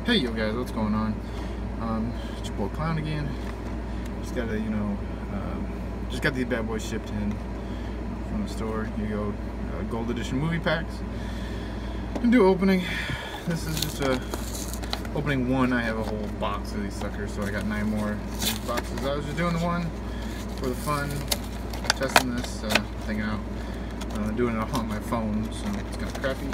Hey yo guys, what's going on? It's your boy Clown again. Just got just got these bad boys shipped in from the store. Here you go, gold edition movie packs. And do opening. This is just opening one. I have a whole box of these suckers, so I got 9 more of these boxes. I was just doing the one for the fun, testing this thing out, doing it on my phone, so it's kind of crappy.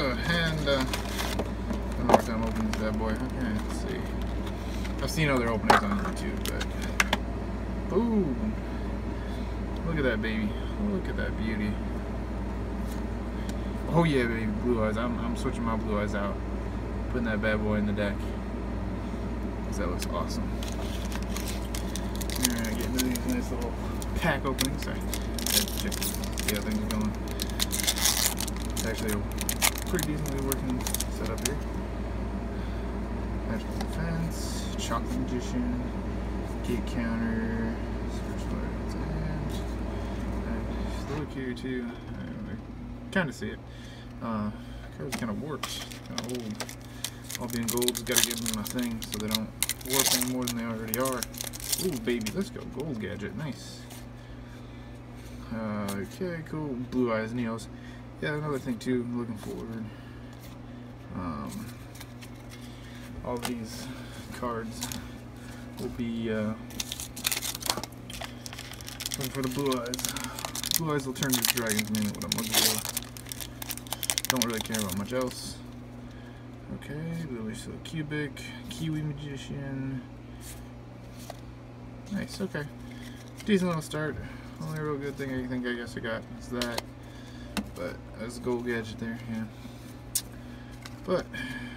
One more time opening this bad boy. Okay, let's see. I've seen other openings on YouTube, but boom! Look at that baby. Look at that beauty. Oh yeah, baby, blue eyes. I'm switching my blue eyes out, putting that bad boy in the deck, because that looks awesome. Alright, getting into these nice little pack openings. Sorry, check see how things are going. It's actually a pretty decently working setup here. Magical Defense, Chocolate Magician, Gate Counter, Spiritual Arts, and look here too. Kind of see it. Card's kind of warped, kind of old. All being gold's got to give them a thing so they don't warp any more than they already are. Ooh, baby, let's go. Gold gadget, nice. Okay, cool. Blue Eyes Neos. Yeah, another thing too. Looking forward. All these cards will be looking for the blue eyes. Blue eyes will turn to dragons, mainly what I'm looking for. Don't really care about much else. Okay, Lily So Cubic, Kiwi Magician. Nice, okay. Decent little start. Only real good thing I guess I got is that. But that's a gold gadget there, yeah. But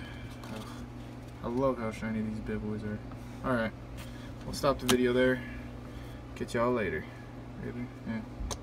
I love how shiny these bad boys are. Alright, we'll stop the video there. Catch y'all later. Ready? Yeah.